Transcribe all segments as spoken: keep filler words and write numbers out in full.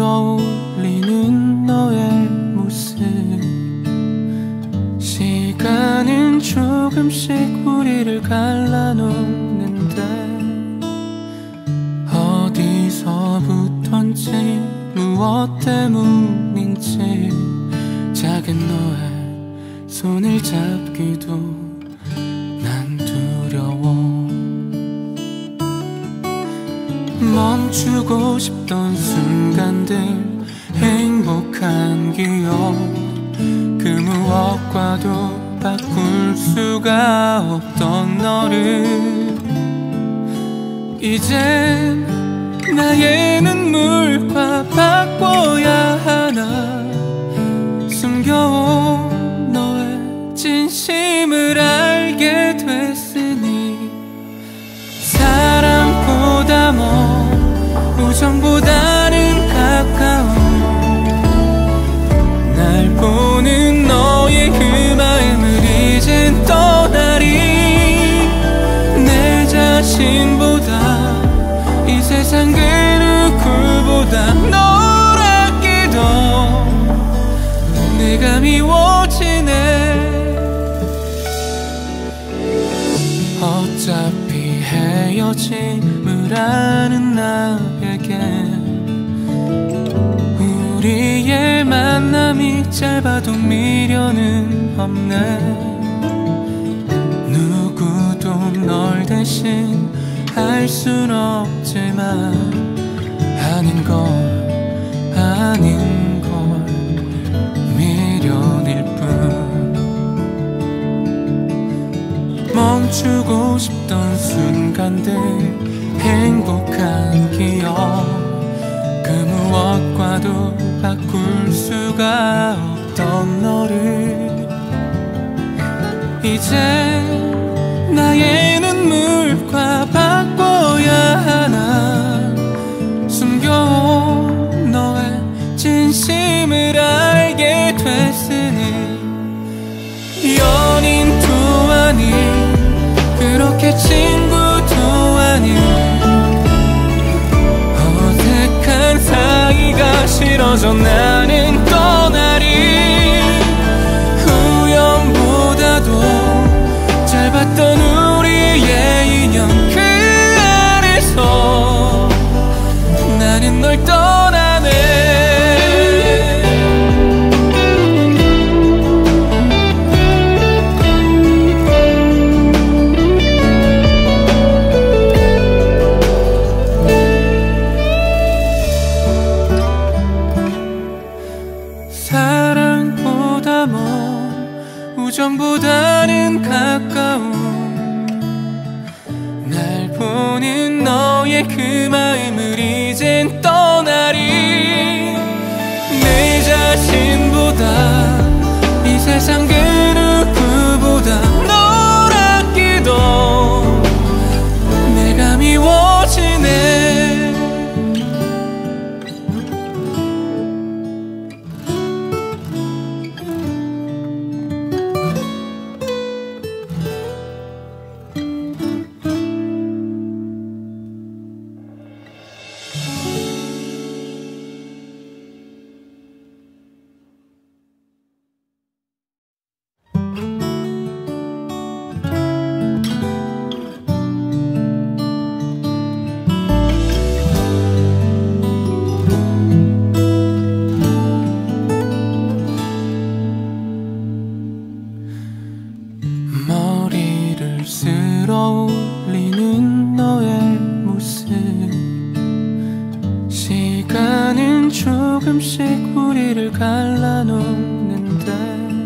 어울리는 너의 모습. 시간은 조금씩 우리를 갈라놓는데 어디서부턴지 무엇 때문인지 작은 너의 손을 잡기도 난 두려워. 멈추고 싶던 순간들, 행복한 기억, 그 무엇과도 바꿀 수가 없던 너를 이젠 나의 눈물과 바꿔야 하나. 숨겨온 너의 진심을 알게 됐으니 사랑보다 먼 우정보다는 가까운 날 보는 너의 그 마음을 이젠 떠나리. 내 자신보다 이 세상 그 누구보다 널 아끼던 내가 미워지네. 어차피 헤어짐을 아는 나에게 우리의 만남이 짧아도 미련은 없네. 누구도 널 대신 할 순 없지만 아닌 걸 아닌 걸 미련일 뿐. 멈추고 싶던 순간들, 행복한 기억, 그 무엇과도 바꿀 수가 없던 너를 이제 나의 눈물과 바꿔야 하나. 숨겨온 너의 진심을 알게 됐으니 연인도 아닌 그렇게 친구도 아닌 어색한 사이가 싫어져 나는 떠나리. 우연보다도 짧았던 우리의 인연 그 안에서 나는 널 떠나네. 사랑보다 먼 우정보다는 가까운 날 보는 너의 그 마음을 이젠 떠나리. 내 자신보다 이 세상 그 누구보다 널 아끼던 내가 미워지네. 머리를 쓸어 올리는 너의 모습. 시간은 조금씩 우리를 갈라놓는데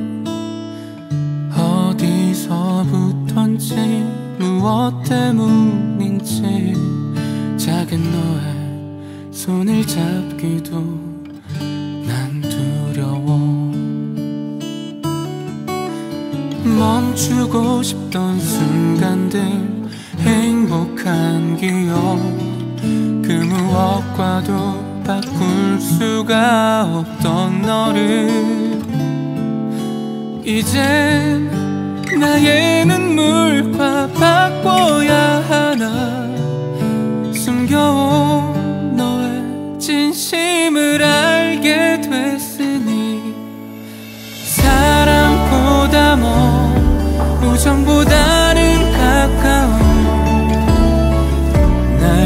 어디서부턴지 무엇 때문인지 작은 너의 손을 잡기도 난 두려워. 멈추고 싶던 순간들, 행복한 기억, 그 무엇과도 바꿀 수가 없던 너를 이젠 나의 눈물과 바꿔야 하나. 숨겨온 너의 진심을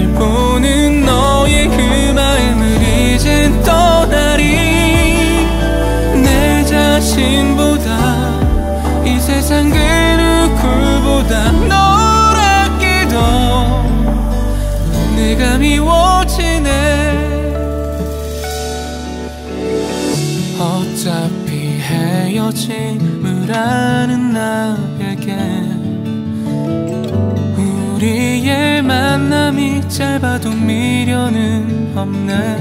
날 보는 너의 그 마음을 이젠 떠나리. 내 자신보다 이 세상 그 누구보다 널 아끼던 내가 미워지네. 어차피 헤어짐을 아는 나에게 우리의 만남이 짧아도 미련은 없네.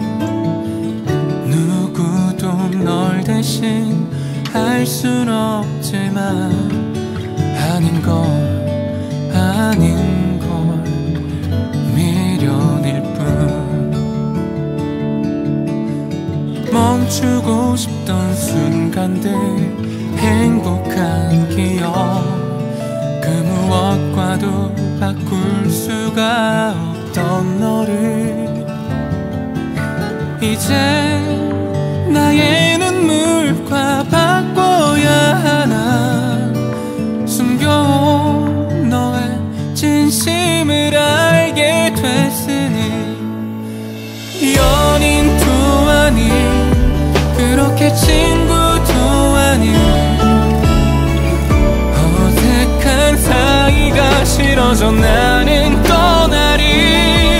누구도 널 대신 할 순 없지만 아닌 걸 아닌 걸 미련일 뿐. 멈추고 싶던 순간들 행복한 기억 그 무엇과도 바꿀 수가 없던 너를 이제 나의 눈물과 바꿔야 하나. 숨겨온 너의 진심을 알게 됐으니 연인도 아닌 그렇게 친구도 아닌 어색한 사이가 싫어져 나는 떠나리.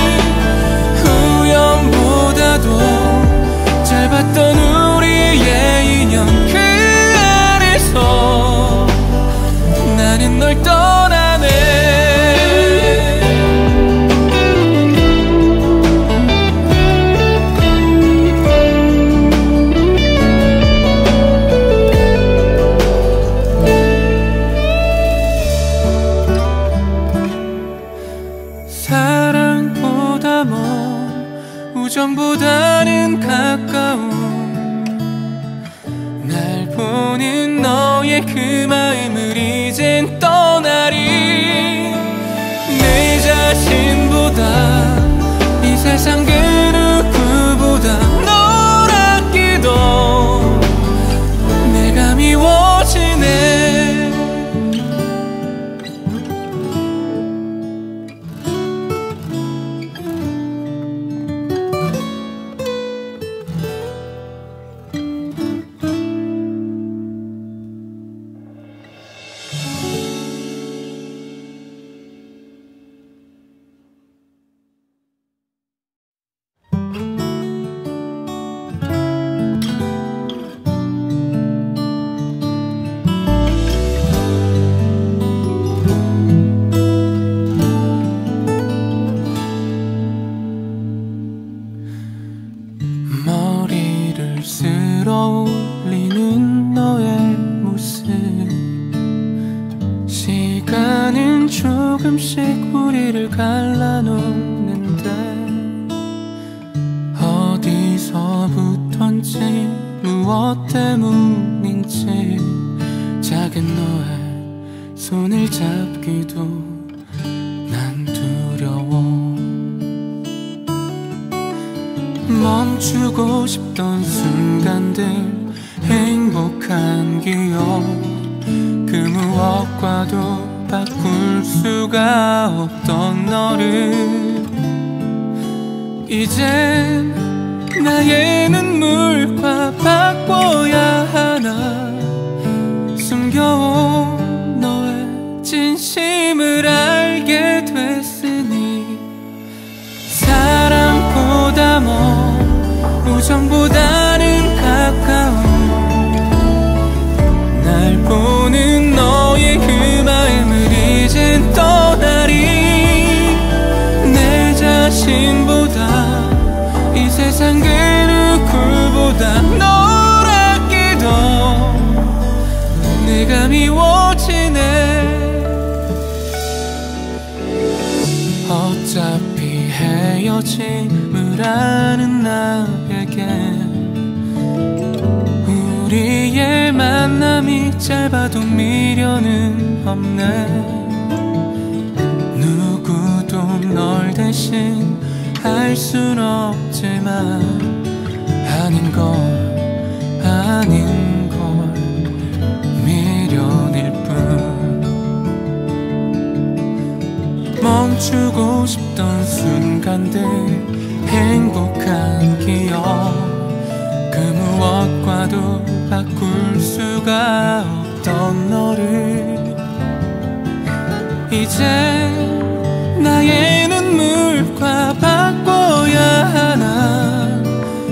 우연보다도 짧았던 우리의 인연 그 안에서 나는 널 떠나네. 사랑보다 먼 우정보다는 가까운 날 보는 너의 그 마음을 이젠 떠나리. 내 자신보다 이 세상 그 누구보다 널 아끼던 내가 미워지네. 머리를 쓸어 올리는 너의 모습 시간은 조금씩 우리를 갈라놓는데 어디서부턴지 무엇 때문인지 작은 너의 손을 잡기도 난 두려워. 멈추고 싶던 순간들 행복한 기억 그 무엇과도 바꿀 수가 없던 너를 이젠 나의 눈물과 바꿔야 하나. 숨겨온 너의 진심을 알게 됐으니 사랑보다 먼 우정보다는 가까운 날 보는 너의 그 마음을 이젠 떠나리. 내 자신보다 이 세상 그 누구보다 널 아끼던 내가 미워지네. 어차피 헤어짐을 아는 나에게 우리의 만남이 짧아도 미련은 없네. 누구도 널 대신 할 순 없지만 아닌 걸 아닌 걸 미련일 뿐. 멈 멈추고 싶던 순간들 행복한 기억 그 무엇과도 바꿀 수가 없던 너를 이제 나의 눈물과 바꿔야 하나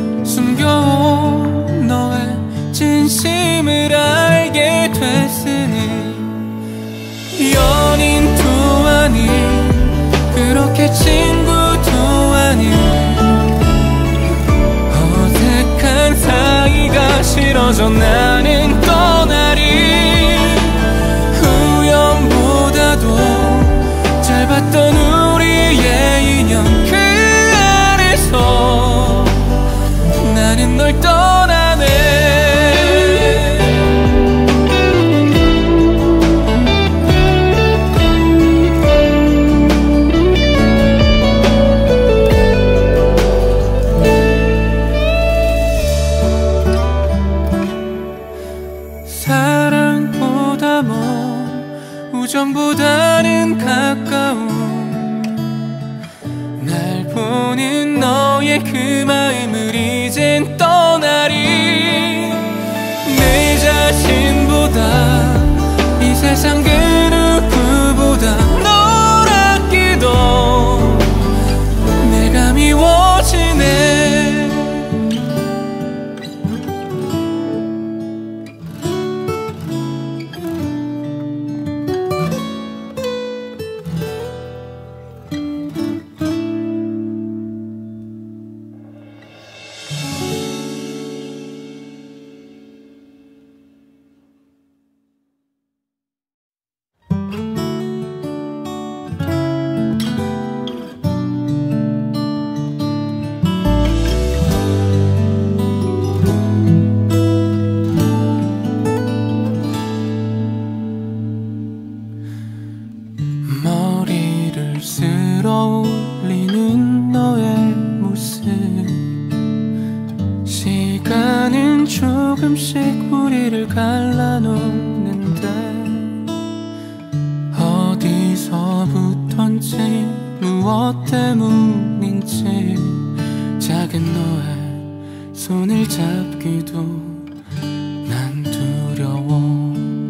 숨겨온 너의 진심을 알게 됐으니 연인도 아닌 그렇게 친구도 아닌 어색한 사이가 싫어져 나는 떠나리 우연보다도 짧았던 우리의 인연 그 안에서 나는 널 떠나네 사랑보다 먼 우정보다는 가까운 날 보는 너의 그 마음을 이젠 떠나리 내 자신보다 이 세상 그 누구보다 널 아끼던 내가 미워지네 머리를 쓸어 올리는 너의 모습 시간은 조금씩 우리를 갈라놓는데 어디서부턴지 무엇 때문인지 작은 너의 손을 잡기도 난 두려워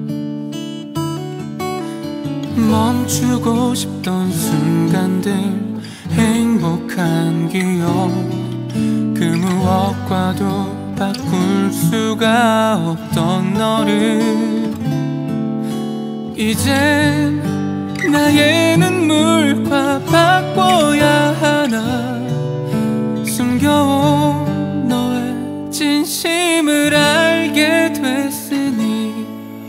멈추고 싶던 순간들 행복한 기억 그 무엇과도 바꿀 수가 없던 너를 이젠 나의 눈물과 바꿔야 하나 숨겨온 너의 진심을 알게 됐으니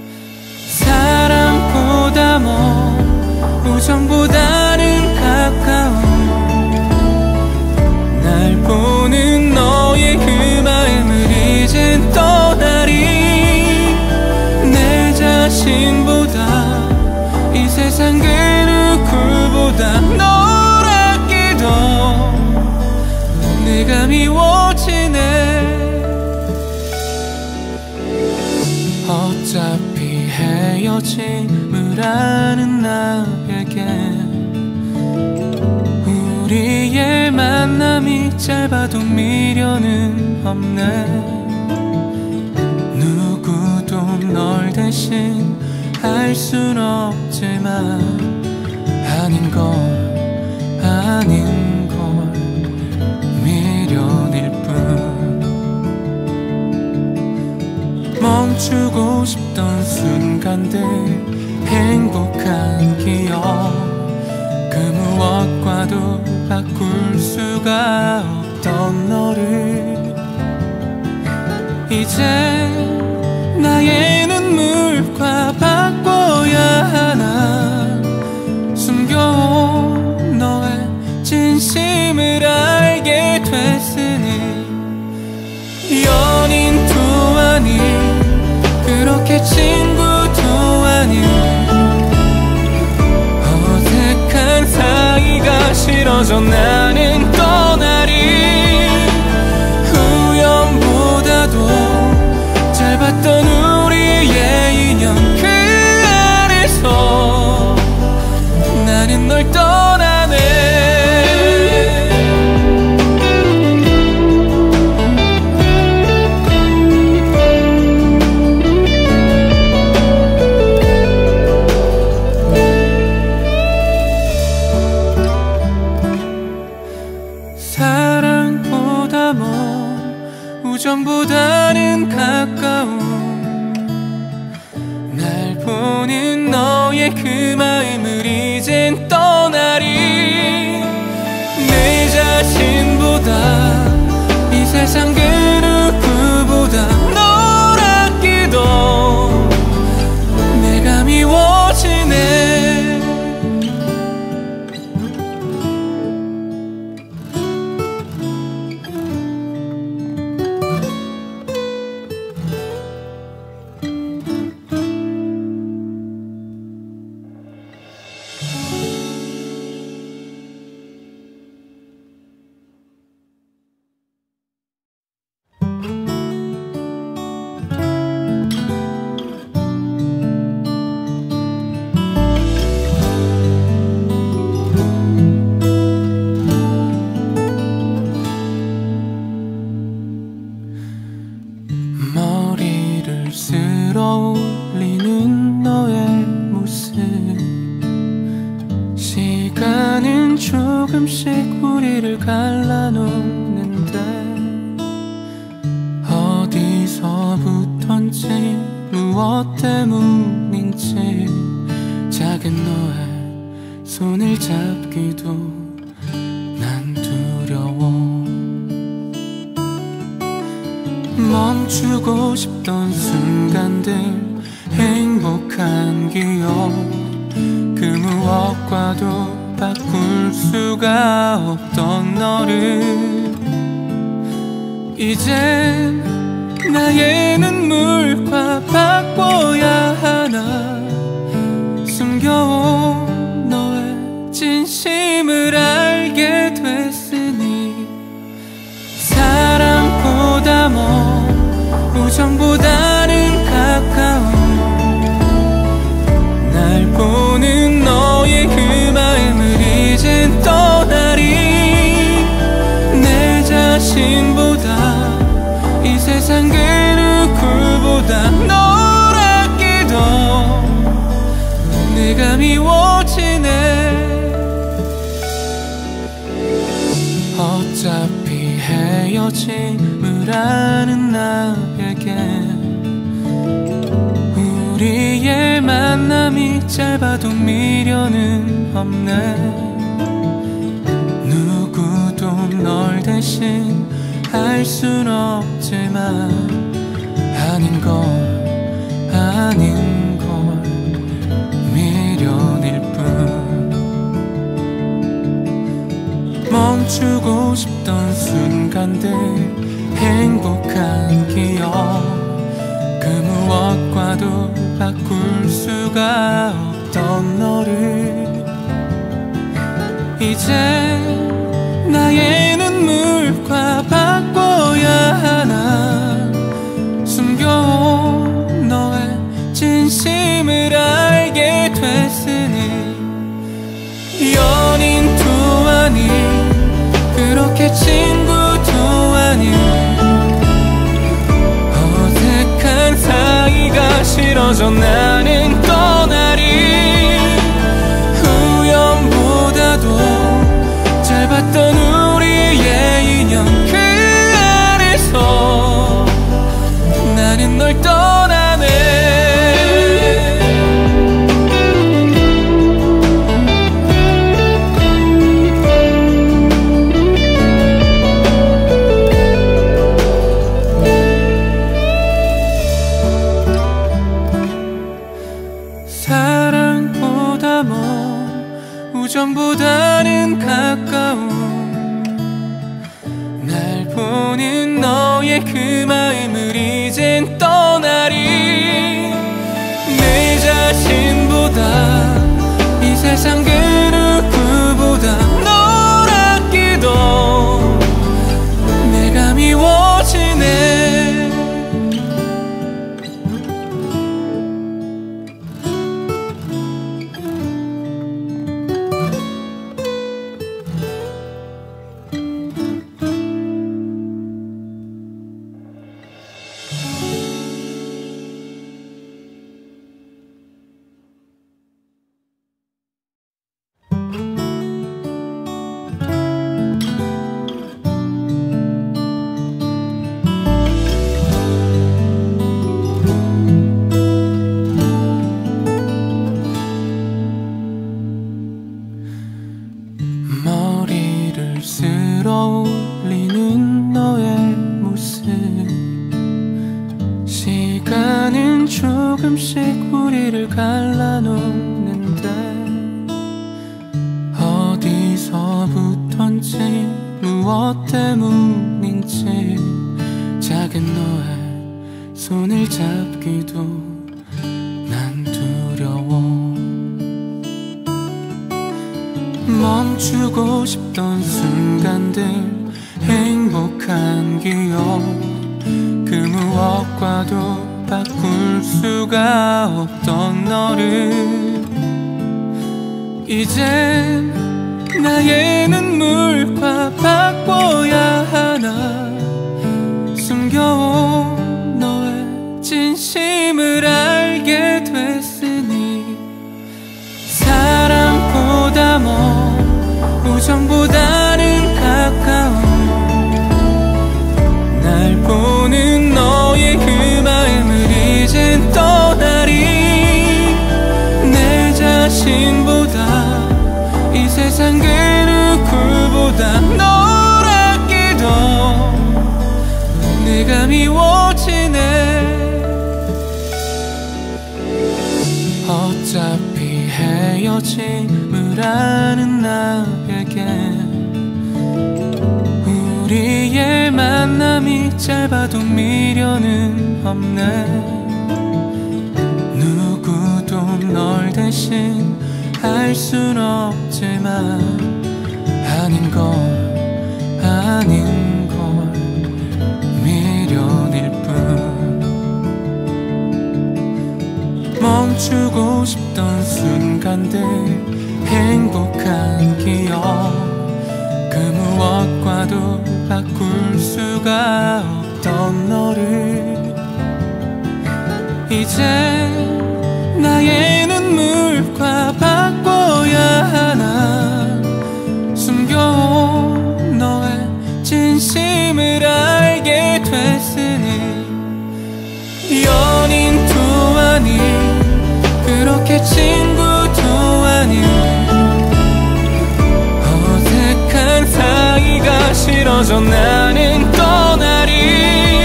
사랑보다 먼 우정보다는 가까운 날 보는 너의 그 마음을 이젠 떠나리 내 자신보다 이 세상 그 누구보다 널 아끼던 내가 미워지네 어차피 헤어짐을 아는 나에게 우리의 만남이 짧아도 미련은 없네 누구도 널 대신 할 순 없지만 아닌 걸 아닌 걸 미련일 뿐 멈추고 싶던 순간들 행복한 기억 그 무엇과도 바꿀 수가 없던 너를 이제 나의 눈물과 바꿔야 하나 숨겨온 너의 진심을 알게 됐으니 연인도 아닌 그렇게 친구도 아닌 어색한 사이가 싫어져 나는 떠나리 우연보다도 짧았던 우리의 인연 그 안에서 나는 널 떠나 우정보다는 가까운 날 보는 너의 그 마음을 이젠 떠나리. 내 자신보다 이 세상 그 누구보다 널 아끼던 내가 미워지네. 머리를 쓸어 올리는 너의 모습, 시간은 조금씩 우리를 갈라놓는데 어디서부턴지 무엇 때문인지 작은 너의 손을 잡기도 난 두려워. 멈추고 싶던 순간들, 행복한 기억, 그 무엇과도 바꿀 수가 없던 너를 이젠 나의 눈물과 바꿔야 하나. 숨겨온 너의 진심을 알게 됐으니 사랑보다 먼 우정보다는 가까운 날 보는 너의 그 마음을 이젠 떠나리. 내 자신보다 이 세상 그 누구보다 널 아끼던 내가 미워지네. 어차피 헤어짐을 아는 나에게 우리의 만남이 짧아도 미련은 없네. 누구도 널 대신 할 순 없지만 아닌 걸 아닌 걸 미련일 뿐. 멈추고 싶던 순간들, 행복한 기억, 그 무엇과도 바꿀 수가 없던 너를 이제 나의 눈물과 바꿔야 하나. 숨겨온 너의 진심을 알게 됐으니 연인도 아닌 그렇게 친구도 아닌 어색한 사이가 싫어져 나는 떠나리. 우연보다도 짧았던 우리의 인연 그 안에서 나는 널 떠나네. 사랑보다 먼 우정보다는 가까운 날 보는 너의 그 마음을 이젠 떠나리. 내 자신보다 이 세상 그 누구보다 널 아끼던 내가 미워지네. 쓸어올리는 너의 모습. 시간은 조금씩 우리를 갈라놓는데 어디서부턴지 무엇 때문인지 작은 너의 손을 잡기도 난 두려워. 멈추고 싶던 순간들, 행복한 기억, 그 무엇과도 바꿀 수가 없던 너를 이젠 나의 눈물과 바꿔야 하나. 숨겨온 너의 진심을 알게 됐으니 사랑보다 먼 우정보다는 가까운 날 보는 너의 그 마음을 이젠 떠나리. 내 자신보다 이 세상 그 누구보다 널 아끼던 내가 미워지네. 어차피 헤어짐을 아는 나에게 우리의 만남이 짧아도 미련은 없네. 누구도 널 대신 할 순 없지만 아닌 걸 아닌 걸 미련일 뿐. 멈추고 싶던 순간들, 행복한 기억, 그 무엇과도 바꿀 수가 없던 너를 이제 나의 눈물과 바꿔야 하나. 숨겨온 너의 진심을 알게 됐으니 연인도 아닌 그렇게 친구도 아닌 어색한 사이가 싫어져 나는 떠나리.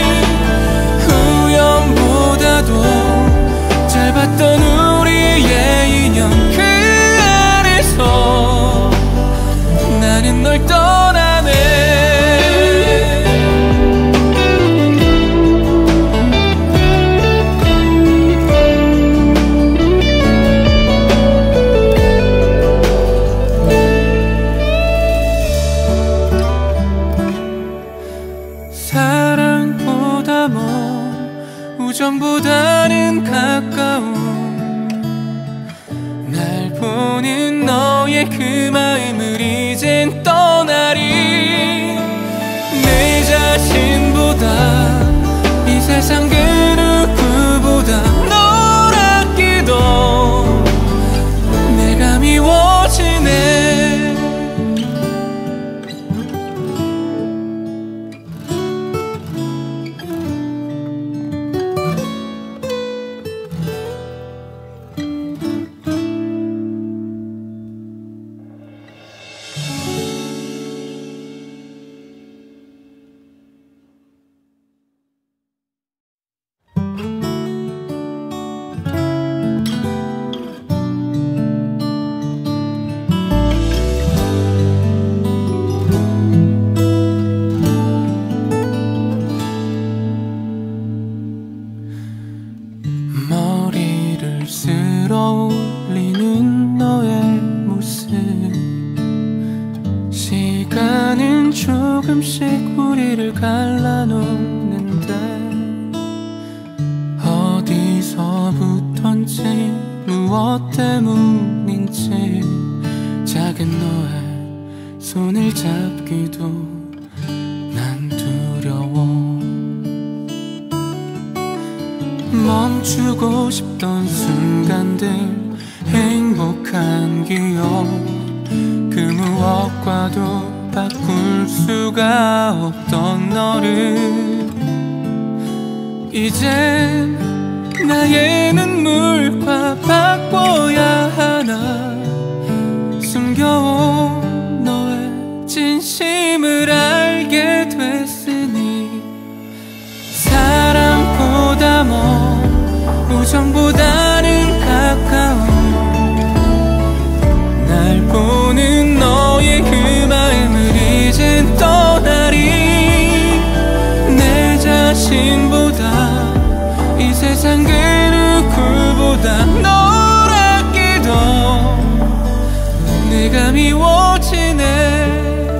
우연보다도 짧았던 우리의 인연 그 안에서 나는 널 떠나네. 사랑보다 먼 우정보다는 가까운 날 보는 너의 그 마음을 이젠 떠나리. 내 자신보다 이 세상 그 누구보다 널 아끼던 내가 미워지네. 머리를 쓸어올리는 너의 모습. 시간은 조금씩 우리를 갈라놓는데 어디서부턴지 무엇 때문인지 작은 너의 손을 잡기도 난 두려워. 멈추고 싶던 순간들, 행복한 기억, 그 무엇과도 바꿀 수가 없던 너를 이젠 나의 눈물과 바꿔야 하나. 숨겨온 너의 진심 진심을 알게 됐으니 사랑보다 먼 우정보다는 가까운 날 보는 너의 그 마음을 이젠 떠나리. 내 자신보다 이 세상 그 누구보다 널 아끼던 내가 미워지네.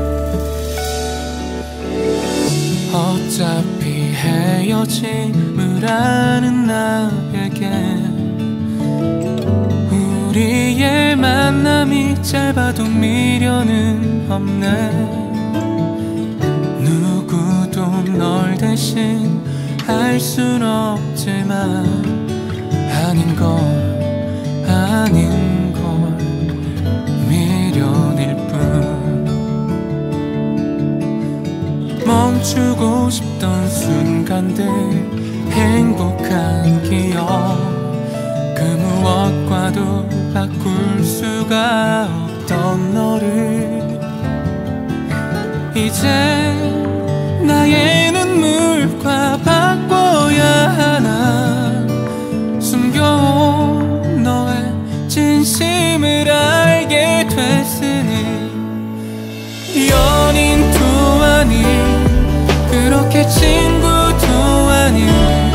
어차피 헤어짐을 아는 나에게 우리의 만남이 짧아도 미련은 없네. 누구도 널 대신 할 순 없지만 아닌 걸 아닌 걸 미련일 뿐. 멈추고 싶던 순간들 행복한 기억 그 무엇과도 바꿀 수가 없던 너를 이제 나의 눈물과 바꿔야 하나. 숨겨온 너의 진심을 알게 됐으니 연인도 아닌 그렇게 친구도 아닌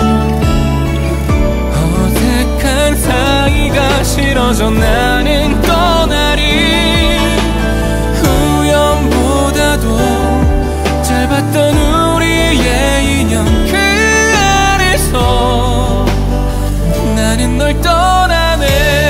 어색한 사이가 싫어져 나는 떠나리. 우연보다도 짧았던 우리의 인연 그 안에서 나는 널 떠나네.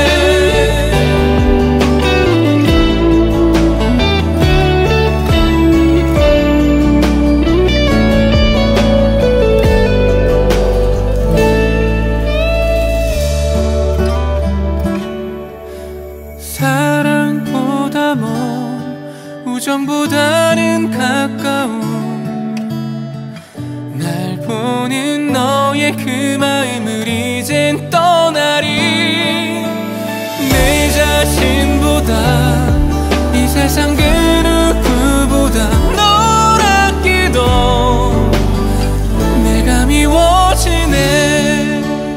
사랑보다 먼 우정보다는 가까운 날 보는 너의 그 마음을 이젠 떠나리. 내 자신보다 이 세상 그 누구보다 널 아끼던 내가 미워지네.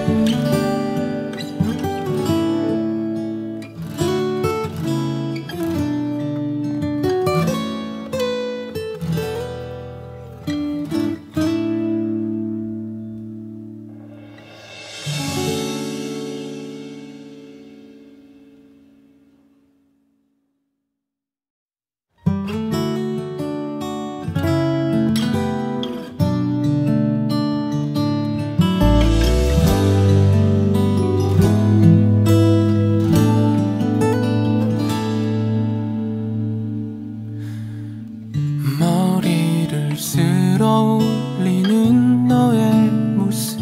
머리를 쓸어 올리는 너의 모습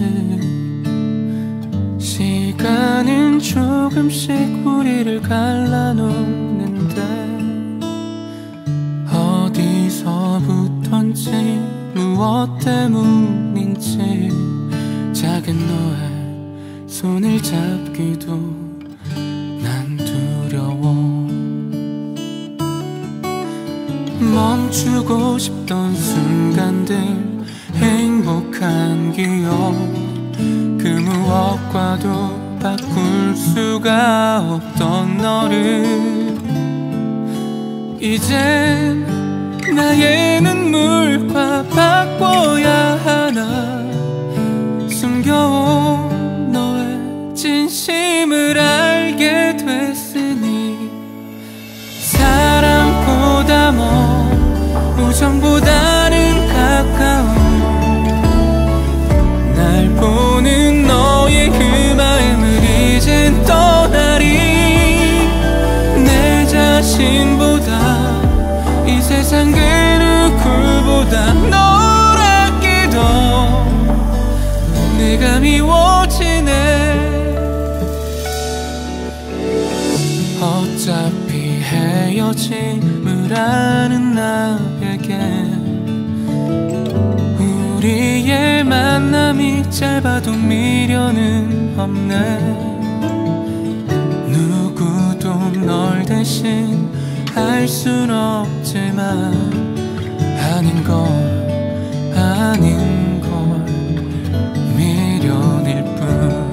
시간은 조금씩 우리를 갈라놓는데 어디서부턴지 무엇 때문인지 작은 너의 손을 잡기도 난 두려워. 멈추고 싶던 순간들 행복한 기억 그 무엇과도 바꿀 수가 없던 너를 이젠 나의 눈물과 바꿔야 하나. 숨겨온 너의 진심을 알게 됐으니 사랑보다 먼 우정보다는 가까운 날 보는 너의 그 마음을 이젠 떠나리. 내 자신보다 이 세상 그 누구보다 널 아끼던 내가 미워지네. 어차피 헤어짐을 아는 나에게 우리의 만남이 짧아도 미련은 없네. 누구도 널 대신 알 순 없지만 아닌 걸 아닌 걸 미련일 뿐.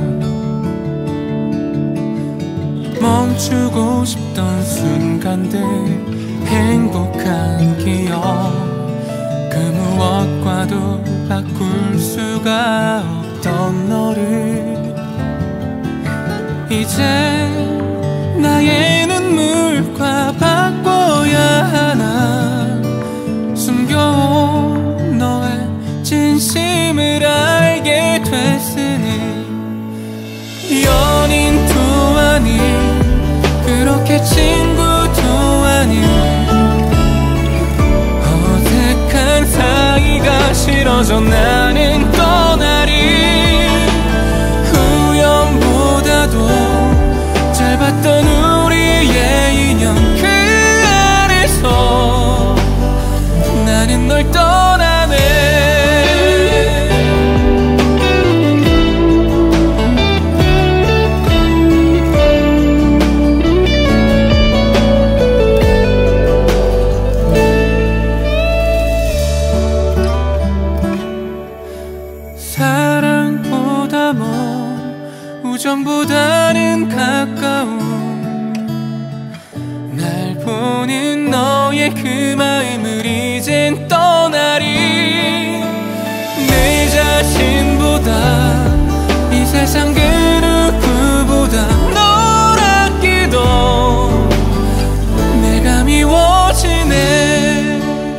멈추고 싶던 순간들 행복한 기억 그 무엇과도 바꿀 수가 없던 너를 이제 나의 눈물과 바꿔야 하나. 숨겨온 너의 진심을 알게 됐으니 연인도 아닌 그렇게 친구도 아닌 어색한 사이가 싫어져 나는 떠나리. 우연보다도 짧았던 우리의 인연 그 안에서 나는 널 떠나네. 사랑보다 먼 우정보다는 가까운 날 보는 너의 그 마음을 이젠 떠나리. 내 자신보다 이 세상 그 누구보다 널 아끼던 내가 미워지네.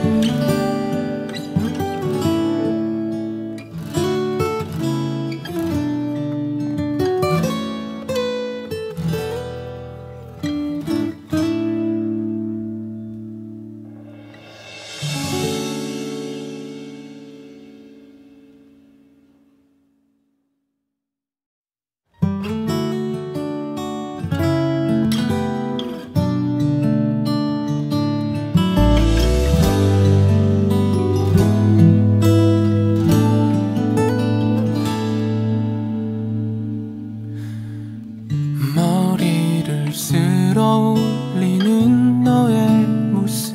머리를 쓸어 올리는 너의 모습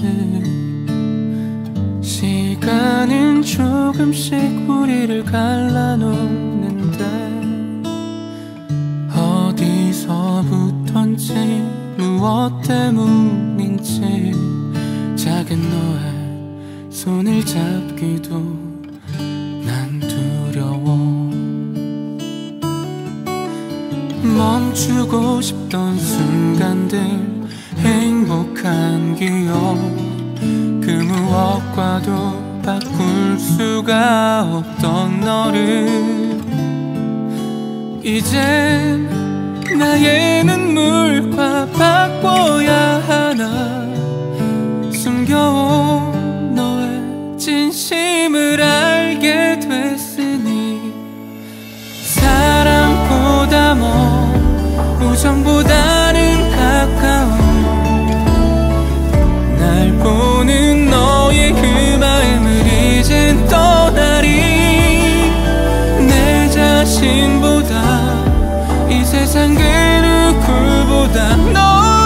시간은 조금씩 우리를 갈라놓는데 어디서부턴지 무엇 때문인지 작은 너의 손을 잡기도 난 두려워. 멈추고 싶던 순간들 행복한 기억 그 무엇과도 바꿀 수가 없던 너를 이젠 나의 눈물과 바꿔야 하나. 숨겨온 너의 진심을 알게 됐으니 사랑보다 먼 우정보다는 가까운 날 보는 너의 그 마음을 이젠 떠나리. 내 자신보다 이 세상 그 누구보다 널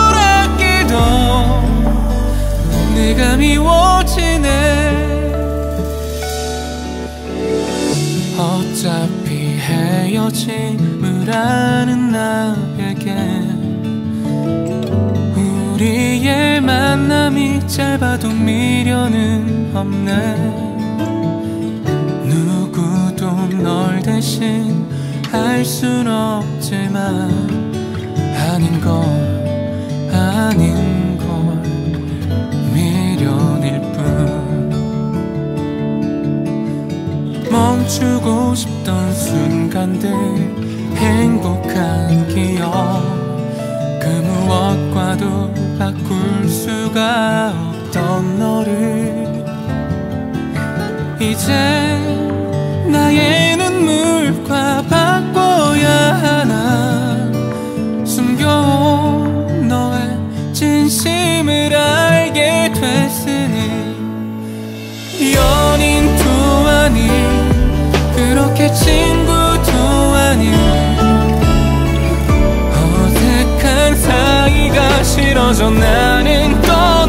아끼던 내가 미워지네. 어차피 헤어짐을 아는 나에게 우리의 만남이 짧아도 미련은 없네. 누구도 널 대신 알 순 없지만 아닌 걸 아닌 걸 미련일 뿐. 멈추고 싶던 순간들 행복한 기억 그 무엇과도 바꿀 수가 없던 너를 이제 나의 눈물과 바꿔야 하나. 숨겨온 너의 진심을 알게 됐으니 연인도 아닌 그렇게 친구도 아닌 어색한 사이가 싫어져 나는 떠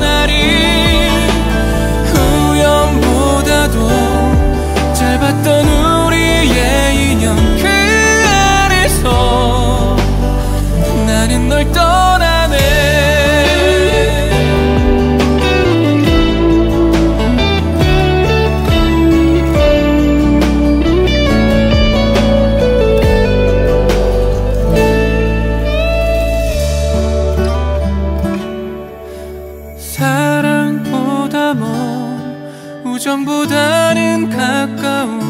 짧았던 우리의 인연 그 안에서 나는 널 떠나네. 사랑보다 먼 우정보다는 가까운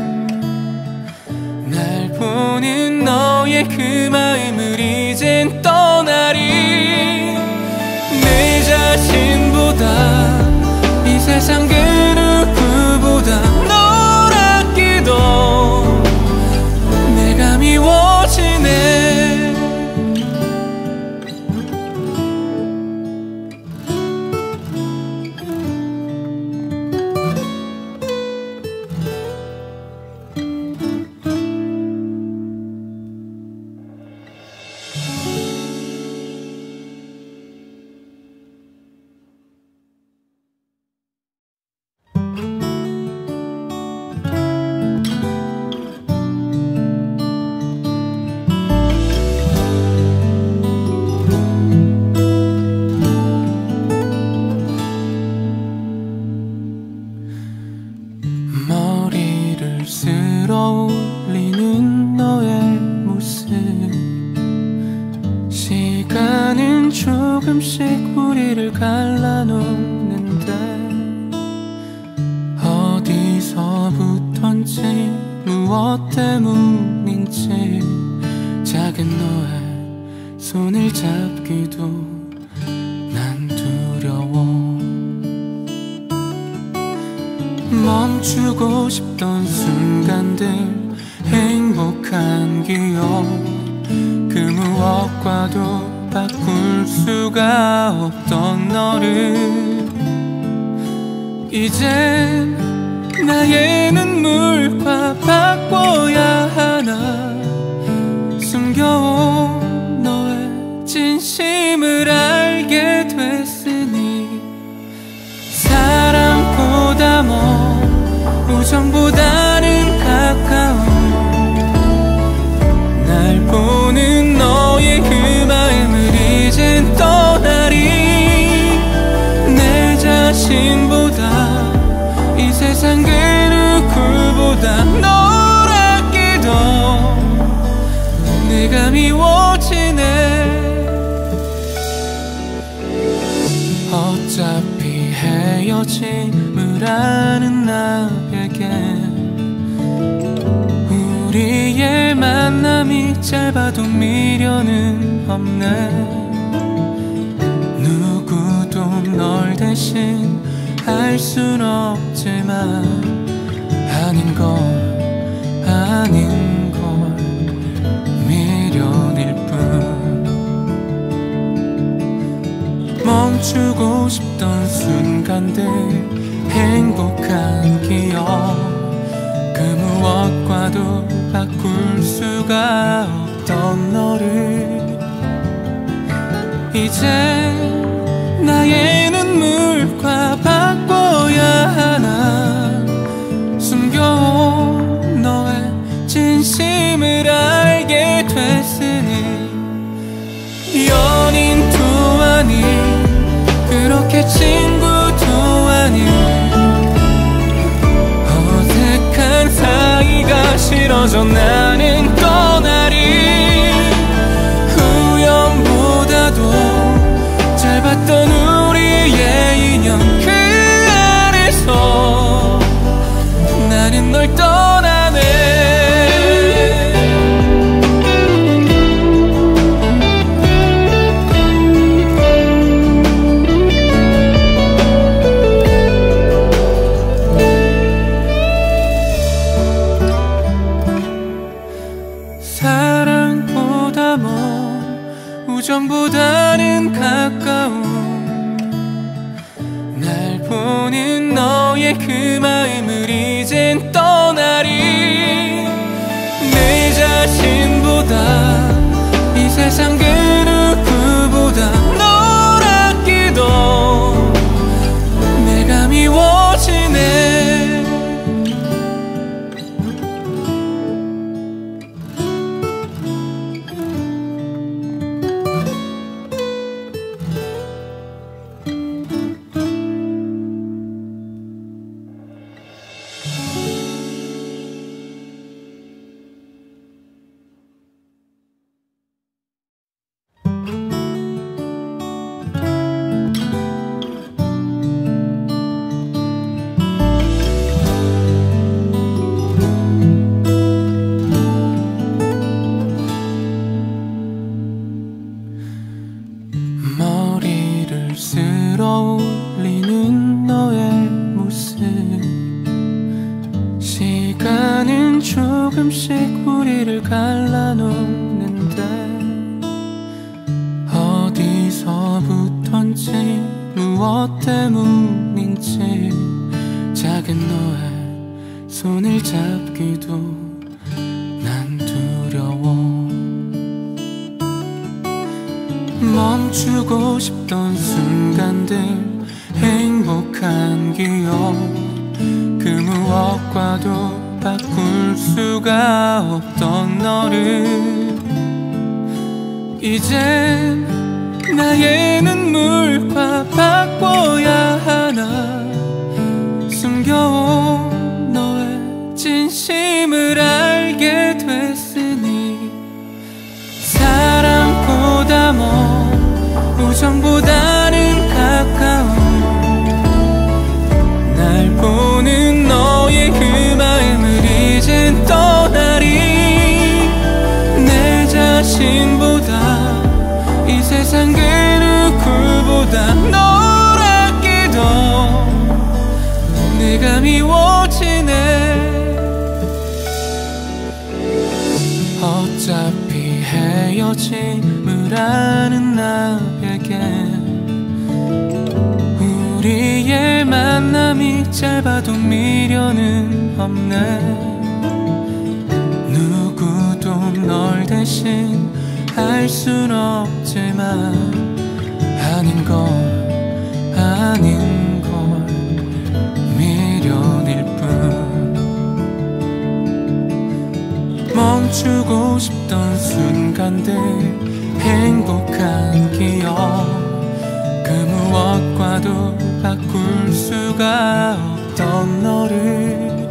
날 보는 너의 그 마음을 이젠 떠나리. 내 자신보다 이 세상 그 누구보다 널 아끼던 내가 미워지네. 머리를 쓸어 올리는 너의 모습, 시간은 조금씩 우리를 갈라놓는데 어디서부턴지 무엇 때문인지 작은 너의 손을 잡기도 난 두려워. 멈추고 싶던 순간들, 행복한 기억, 그 무엇과도 바꿀 수가 없던 너를 이젠 나의 눈물과 바꿔야 하나. 숨겨온 너의 진심을 알게 됐으니 사랑보다 먼 우정보다는 가까운 날 보는 너의 그 마음을 이젠 떠나리. 내 자신보다 이 세상 그 누구보다 널 아끼던 내가 미워지네. 어차피 헤어짐을 아는 나에게 우리의 만남이 짧아도 미련은 없네. 누구도 널 대신 할 순 없지만 아닌 걸 아닌 걸 미련일 뿐. 멈추고 싶던 순간들, 행복한 기억, 그 무엇과도 바꿀 수가 없던 너를 이제 나의 눈물과 바꿔야 하나. 숨겨온 너의 진심을 알게 됐으니 연인도 아닌 그렇게 친구도 아닌 어색한 사이가 싫어져 나는 떠나리. 우연보다도 짧았던 우리의 인연 그 안에서 나는 널 떠나네. 사랑보다 먼 우정보다는 가까운 날 보는 너의 그 마음을 이젠 떠나리. 내 자신보다 이 세상 그 누구보다 널 아끼던 내가 미워지네. 조금씩 우리를 갈라놓는데 어디서부턴지 무엇 때문인지 작은 너의 손을 잡기도 난 두려워. 멈추고 싶던 순간들 행복한 기억 그 무엇과도 바꿀 수가 없던 너를 이젠 나의 눈물과 바꿔야 하나. 숨겨온 너의 진심을 알게 됐으니 사랑보다 먼 우정보다는 가까운 날 보는 너의 그 마음을 이젠 떠나리. 내 자신보다 이 세상 그 누구보다 널 아끼던 내가 미워지네. 어차피 헤어짐을 아는 나에게 우리의 만남이 짧아도 미련은 없네. 누구도 널 대신 할 순 없지만 아닌 걸 아닌 걸 미련일 뿐. 멈추고 싶던 순간들 행복한 기억 그 무엇과도 바꿀 수가 없던 너를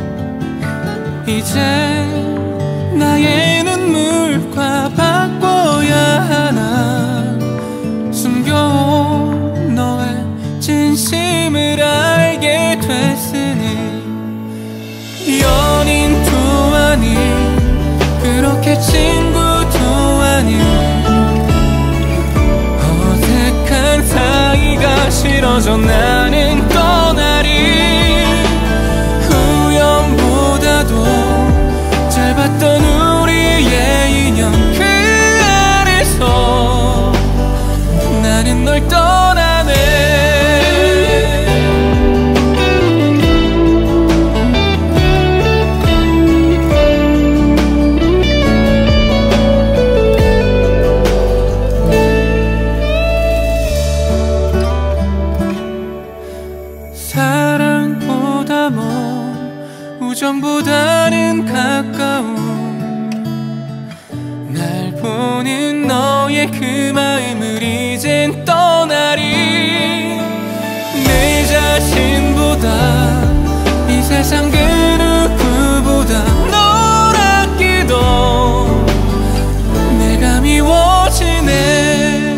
이제 나의 눈물과 바꿔야 하나. 숨겨온 너의 진심을 알게 됐으니 연인도 아닌 그렇게 친구도 아닌 어색한 사이가 싫어져 나는 떠나리. 우연보다도 짧았던 우리의 인연 그 안에서 나는 널 떠나네. 사랑보다 먼 우정보다는 가까운 날 보는 너의 그 마음을 이젠 떠나리. 내 자신보다 이 세상 그 누구보다 널 아끼던 내가 미워지네.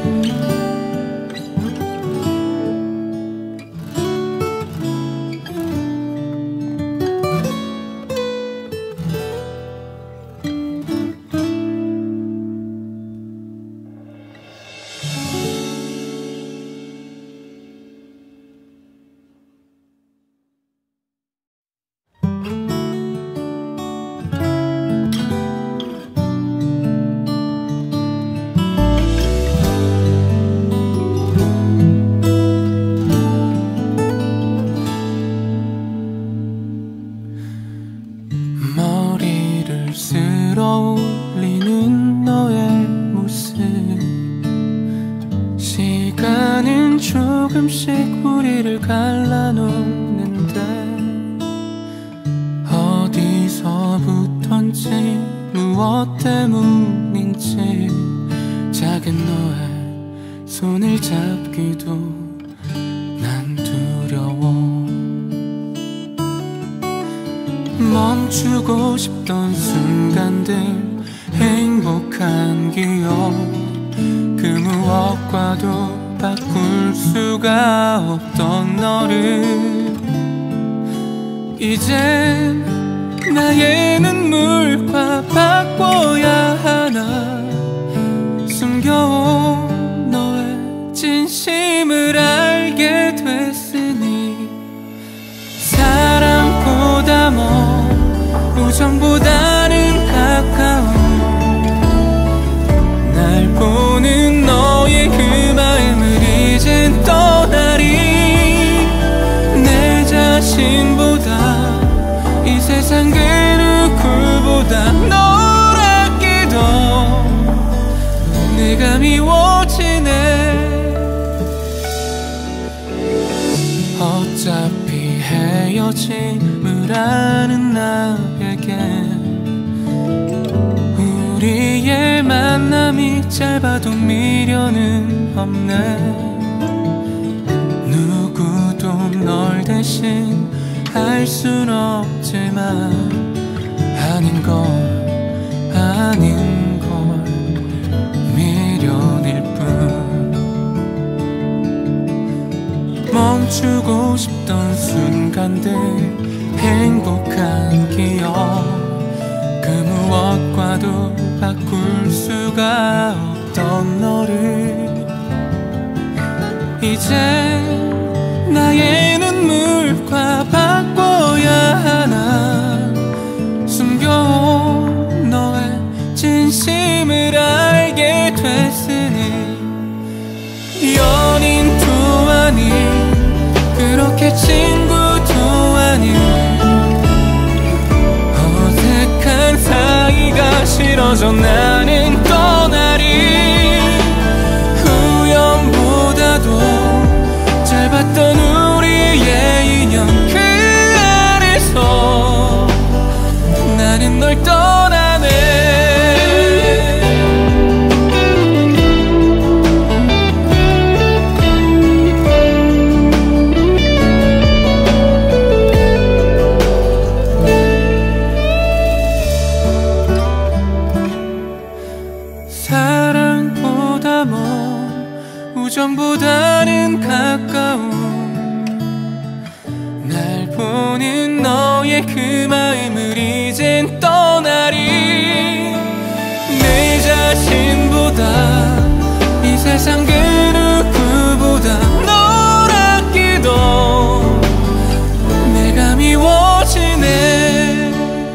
머리를 쓸어 올리는 너의 모습 시간은 조금씩 우리를 갈라놓는데 어디서부턴지 무엇 때문인지 작은 너의 손을 잡기도 난 두려워. 멈추고 싶던 순간들 행복한 기억 그 무엇과도 바꿀 수가 없던 너를 이젠 나의 눈물과 바꿔야 하나. 숨겨온 너의 진심을 알게 됐으니 사랑보다 먼 우정보다는 가까운 날 보는 너의 그 마음을 이젠 떠나리. 내 자신보다 이 세상 그 누구보다 널 아끼던 내가 미워지네. 어차피 헤어짐을 아는 나에게 우리의 만남이 짧아도 미련은 없네. 누구도 널 대신 할 순 없지만 아닌 걸 아닌 걸 미련일 뿐. 멈추고 싶던 순간들 행복한 기억 그 무엇과도 바꿀 수가 없던 너를 이제 나의 눈물과 바꿔야 하나. 숨겨온 너의 진심을 알게 됐으니 연인도 아닌 그렇게 친구도 아닌 어색한 사이가 싫어져 나는 떠나리. 우연보다도 짧았던 우리의 인연 그 안에서 나는 널 떠나네. 사랑보다 먼 우정보다는 가까운 날 보는 너의 그 마음을 이젠 떠나리. 내 자신보다 이 세상 그 누구보다 널 아끼던 내가 미워지네.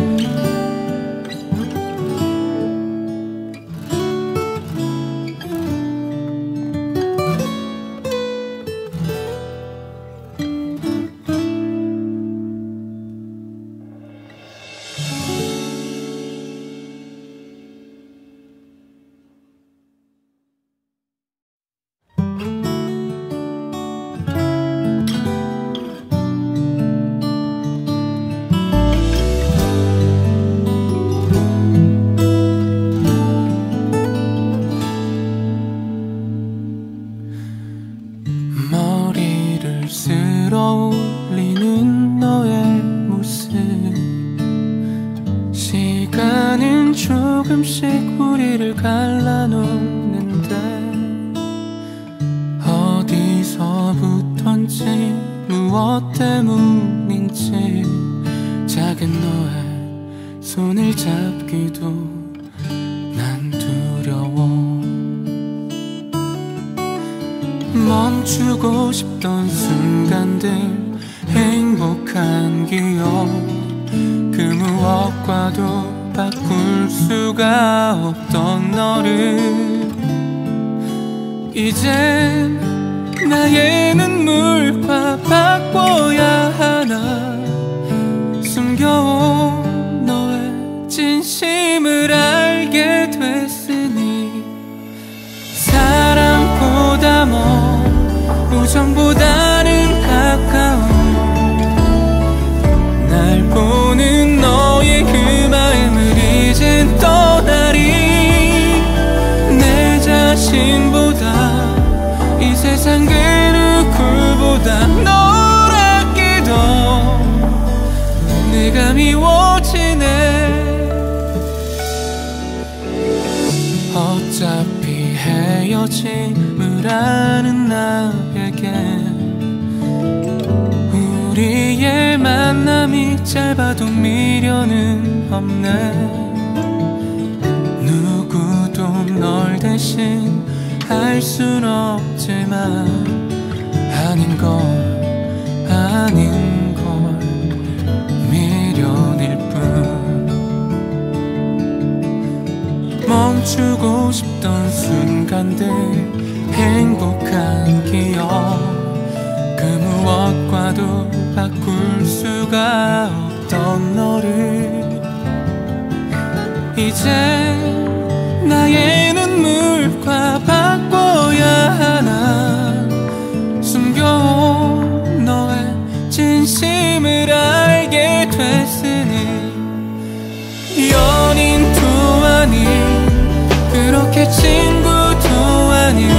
머리를 쓸어 올리는 너의 모습 시간은 조금씩 우리를 갈라놓는데 어디서부턴지 무엇 때문인지 작은 너의 손을 잡기도 난 두려워. 멈추고 싶던 순간들 행복한 기억 그 무엇과도 바꿀 수가 없던 너를 이젠 나의 눈물과 바꿔야 하나. 숨겨온 너의 진심을 알게 됐으니 사랑보다 먼 우정보다는 가까운 날 보는 너의 그 마음을 이젠 떠나리. 내 자신보다 이 세상 그 누구보다 널 아끼던 내가 미워지네. 어차피 헤어짐을 아는 나에게 우리의 만남이 짧아도 미련은 없네. 누구도 널 대신 할 순 없지만 아닌 걸 아닌 걸 미련일 뿐. 멈추고 싶던 순간들 행복한 기억 그 무엇과도 바꿀 수가 없던 너를 이제 나의 눈물과 바꿔야 하나 숨겨온 너의 진심을 알게 됐으니 연인도 아닌 그렇게 친구도 아닌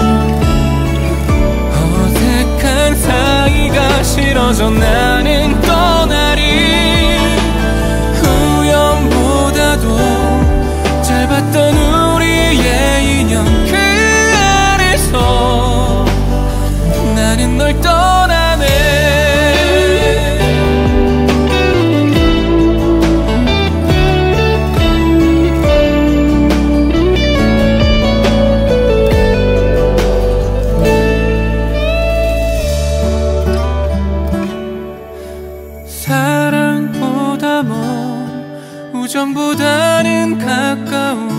어색한 사이가 싫어져 나는 떠나리 우연보다도 짧았던 우리의 인연 그 안에서 나는 널 떠나네 사랑보다 먼 우정보다는 가까운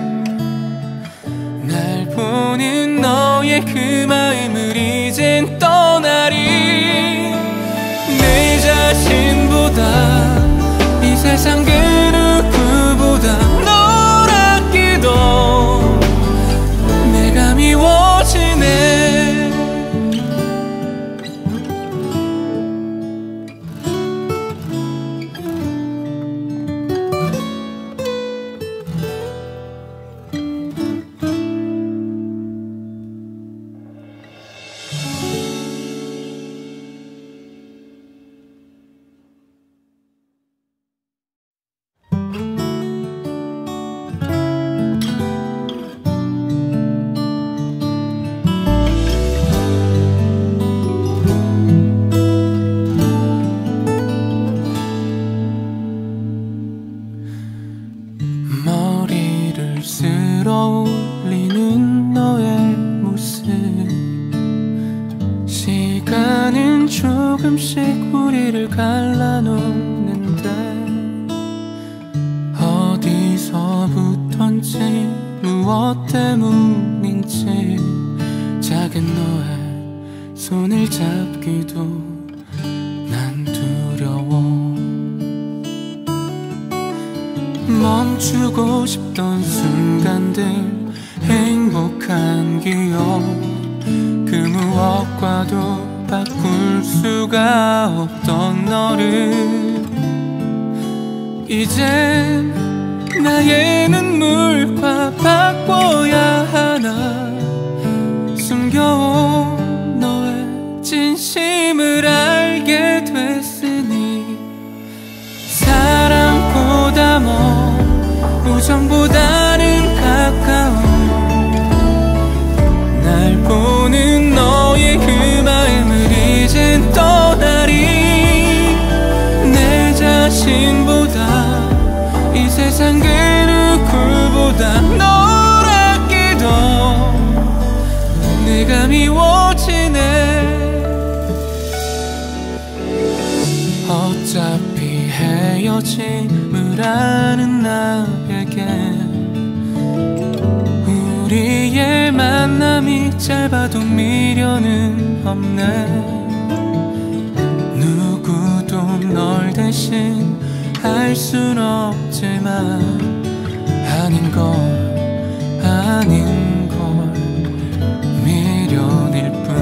날 보는 너의 그 마음을 이젠 떠나리 내 자신보다 이 세상 그 누구보다 널 아끼던 내가 미워지네 머리를 쓸어 올리는 너의 모습 시간은 조금씩 우리를 갈라놓는데 어디서부턴지 무엇 때문인지 작은 너의 손을 잡기도 난 두려워 멈추고 싶던 순간들 행복한 기억 그 무엇과도 바꿀 수가 없던 너를 이젠 나의 눈물과 바꿔야 하나 숨겨온 너의 진심을 알게 됐으니 사랑보다 먼 우정보다는 가까운 날 보는 너의 그 마음을 이젠 떠나리 내 자신보다 이 세상 그 누구보다 널 아끼던 내가 미워지네 어차피 헤어짐을 아는 나에게 우리의 만남이 짧아도 미련은 없네 누구도 널 대신 할 순 없지만 아닌 걸 아닌 걸 미련일 뿐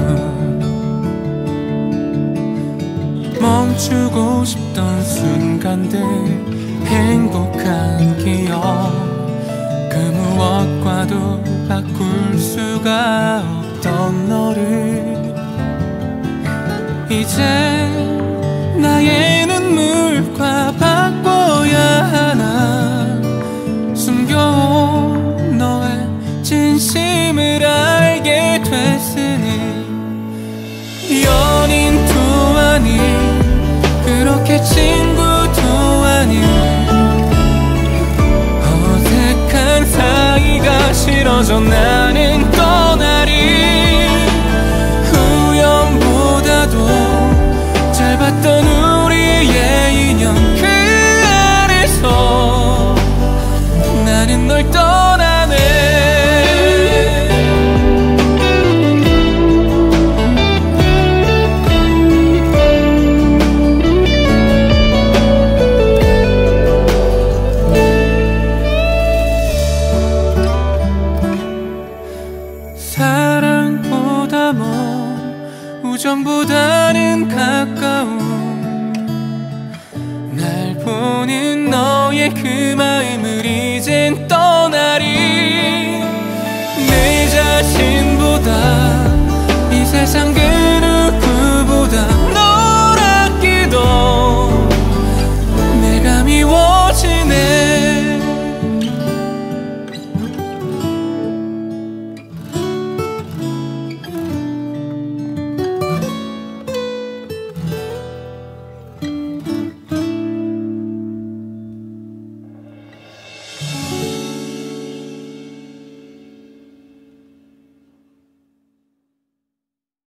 멈추고 싶던 순간들 행복한 기억 그 무엇과도 바꿀 수가 없던 너를 이제 나의 눈물과 바꿔야 하나 숨겨온 너의 진심을 알게 됐으니 연인도 아닌 그렇게 친구도 아닌 어색한 사이가 싫어져 나는 떠나리 우연보다도 짧았던 우리의 인연 그 안에서 나는 널 떠나네 나의 그 마음을 이젠 떠나리. 내 자신보다 이 세상 그